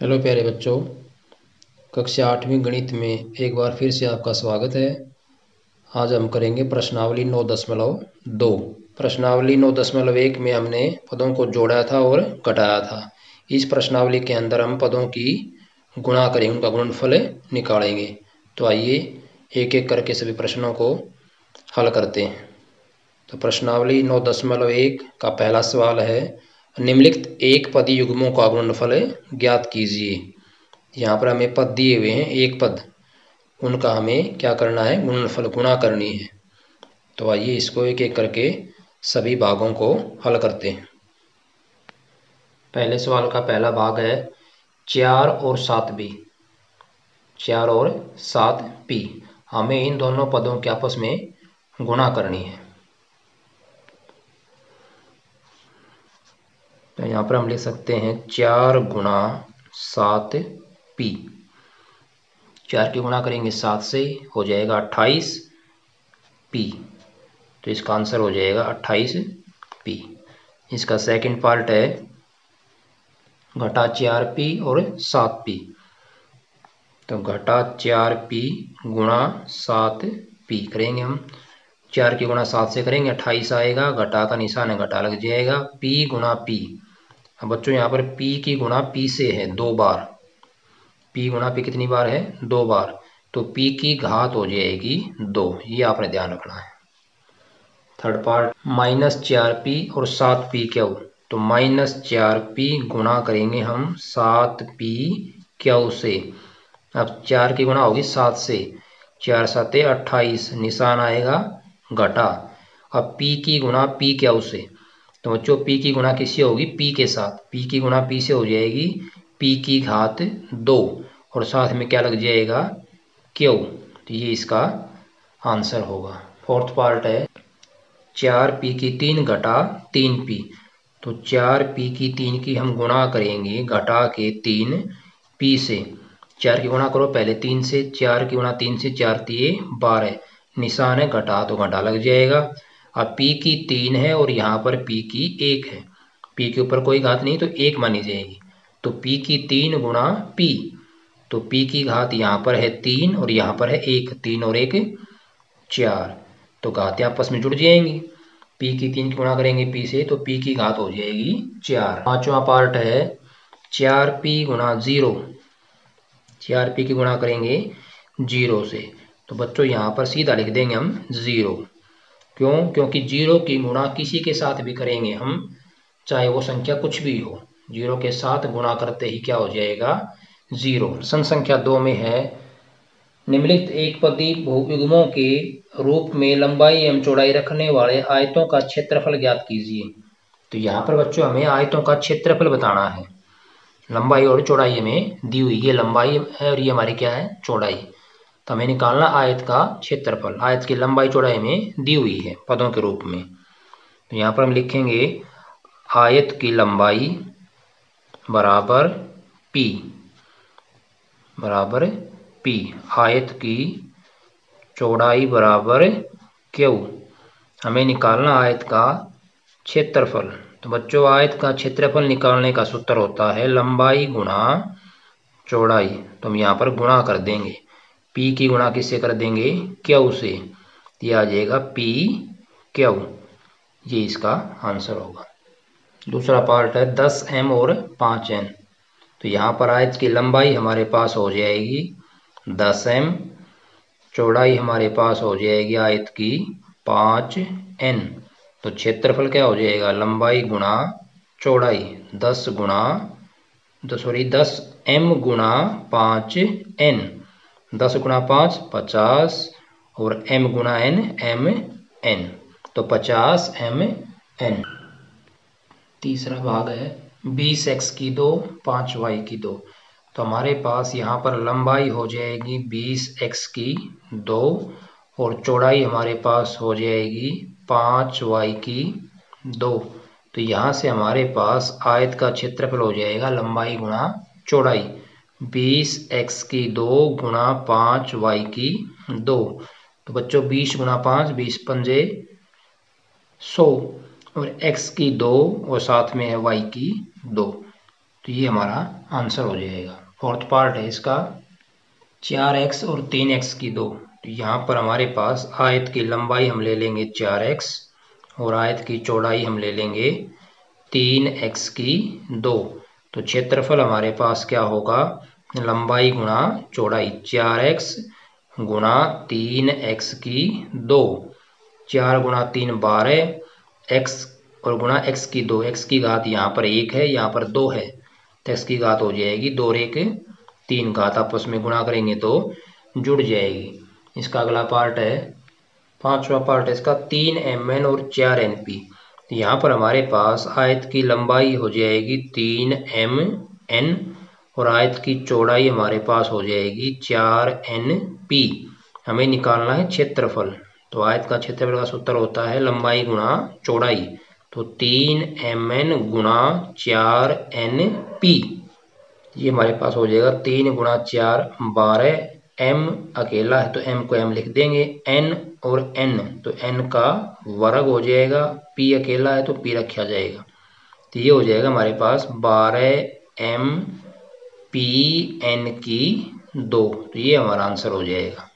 Hello प्यारे बच्चों, कक्षा 8वीं गणित में एक बार फिर से आपका स्वागत है। आज हम करेंगे प्रश्नावली 9.2। प्रश्नावली 9.1 में हमने पदों को जोड़ा था और घटाया था। इस प्रश्नावली के अंदर हम पदों की गुणा करेंगे, उनका गुणनफल निकालेंगे। तो आइए एक एक करके सभी प्रश्नों को हल करते हैं। तो प्रश्नावली 9.1 का पहला सवाल है, निम्नलिखित एक पदी युग्मों का गुणनफल ज्ञात कीजिए। यहाँ पर हमें पद दिए हुए हैं, एक पद, उनका हमें क्या करना है, गुणनफल गुणा करनी है। तो आइए इसको एक एक करके सभी भागों को हल करते हैं। पहले सवाल का पहला भाग है 4 और 7b। 4 और 7p, हमें इन दोनों पदों के आपस में गुणा करनी है। तो यहाँ पर हम लिख सकते हैं 4 गुणा 7p। 4 की गुणा करेंगे 7 से, हो जाएगा 28p। तो इसका आंसर हो जाएगा 28p। इसका सेकंड पार्ट है घटा 4p और 7p। तो घटा 4p गुणा 7p करेंगे हम। 4 की गुणा 7 से करेंगे 28 आएगा, घटा का निशान है, घटा लग जाएगा, p गुणा p। अब बच्चों यहाँ पर p की गुणा p से है 2 बार। p गुणा p कितनी बार है, 2 बार। तो p की घात हो जाएगी 2, ये आपने ध्यान रखना है। थर्ड पार्ट -4p और 7p क्यू। तो -4p गुणा करेंगे हम 7p क्यू से। अब 4 की गुणा होगी 7 से, 4 7 28, निशान आएगा घटा। अब p की गुणा p क्यू से। तो बच्चों p की गुणा किससे होगी, p के साथ। p की गुणा p से हो जाएगी p की घात 2, और साथ में क्या लग जाएगा, क्यू। तो ये इसका आंसर होगा। फोर्थ पार्ट है 4p की 3 घटा 3p। तो 4p की 3 की हम गुणा करेंगे घटा के 3p से। 4 की गुणा करो पहले 3 से, 4 की गुणा 3 से, 4 तिये 12, निशान है घटा, तो घटा लग जाएगा। अब p की 3 है और यहाँ पर p की 1 है। p के ऊपर कोई घात नहीं तो 1 मानी जाएगी। तो p की 3 गुणा p। तो p की घात यहाँ पर है 3 और यहाँ पर है 1, 3 और 1 4। तो घातें आपस में जुड़ जाएंगी। p की 3 की गुणा करेंगे p से, तो p की घात हो जाएगी 4। पांचवा पार्ट है 4p गुणा 0। 4p की गुणा करेंगे 0 से। तो बच्चों यहाँ पर सीधा लिख देंगे हम 0। क्यों, क्योंकि 0 की गुणा किसी के साथ भी करेंगे हम, चाहे वो संख्या कुछ भी हो, 0 के साथ गुणा करते ही क्या हो जाएगा, 0। प्रश्न संख्या 2 में है, निम्नलिखित एक पदी बहुयुग्मों के रूप में लंबाई एवं चौड़ाई रखने वाले आयतों का क्षेत्रफल ज्ञात कीजिए। तो यहाँ पर बच्चों हमें आयतों का क्षेत्रफल बताना है। लंबाई और चौड़ाई हमें दी हुई, ये लंबाई है और ये हमारी क्या है, चौड़ाई। तो हमें निकालना आयत का क्षेत्रफल। आयत की लंबाई चौड़ाई में दी हुई है पदों के रूप में। तो यहाँ पर हम लिखेंगे आयत की लंबाई बराबर p, बराबर p। आयत की चौड़ाई बराबर q। हमें निकालना आयत का क्षेत्रफल। तो बच्चों आयत का क्षेत्रफल निकालने का सूत्र होता है लंबाई गुणा चौड़ाई। तो हम यहाँ पर गुणा कर देंगे, p की गुणा किससे कर देंगे, q से। ये आ जाएगा p q, ये इसका आंसर होगा। दूसरा पार्ट है 10m और 5n। तो यहाँ पर आयत की लंबाई हमारे पास हो जाएगी 10m, चौड़ाई हमारे पास हो जाएगी आयत की 5n। तो क्षेत्रफल क्या हो जाएगा, लंबाई गुणा चौड़ाई, 10m गुणा 5n। 10 गुणा 5 50, और m गुणा n mn, तो 50mn। तीसरा भाग है 20x की 2 5y की 2। तो हमारे पास यहाँ पर लंबाई हो जाएगी 20x की 2, और चौड़ाई हमारे पास हो जाएगी 5y की 2। तो यहाँ से हमारे पास आयत का क्षेत्रफल हो जाएगा लंबाई गुणा चौड़ाई, 20x की 2 गुणा 5y की 2। तो बच्चों 20 गुणा 5, 20 पंजे 100, और x की 2 और साथ में है y की 2। तो ये हमारा आंसर हो जाएगा। फोर्थ पार्ट है इसका 4x और 3x की 2। तो यहाँ पर हमारे पास आयत की लंबाई हम ले लेंगे 4x और आयत की चौड़ाई हम ले लेंगे 3x की 2। तो क्षेत्रफल हमारे पास क्या होगा, लंबाई गुणा चौड़ाई, 4x गुणा 3x की 2। 4 गुणा 3 12, x और गुणा x की 2, x की घात यहाँ पर 1 है, यहाँ पर 2 है, तो x की घात हो जाएगी 2 और 1 3, घात आपस में गुणा करेंगे तो जुड़ जाएगी। इसका अगला पार्ट है, पांचवा पार्ट है इसका 3mn और 4np। तो यहाँ पर हमारे पास आयत की लंबाई हो जाएगी 3mn और आयत की चौड़ाई हमारे पास हो जाएगी 4np। हमें निकालना है क्षेत्रफल। तो आयत का क्षेत्रफल का सूत्र होता है लंबाई गुणा चौड़ाई। तो 3mn गुणा 4np, ये हमारे पास हो जाएगा 3 गुणा 4 12, m अकेला है तो m को m लिख देंगे, n और n तो n का वर्ग हो जाएगा, p अकेला है तो p रखा जाएगा। तो ये हो जाएगा हमारे पास 12m p n की 2। तो ये हमारा आंसर हो जाएगा।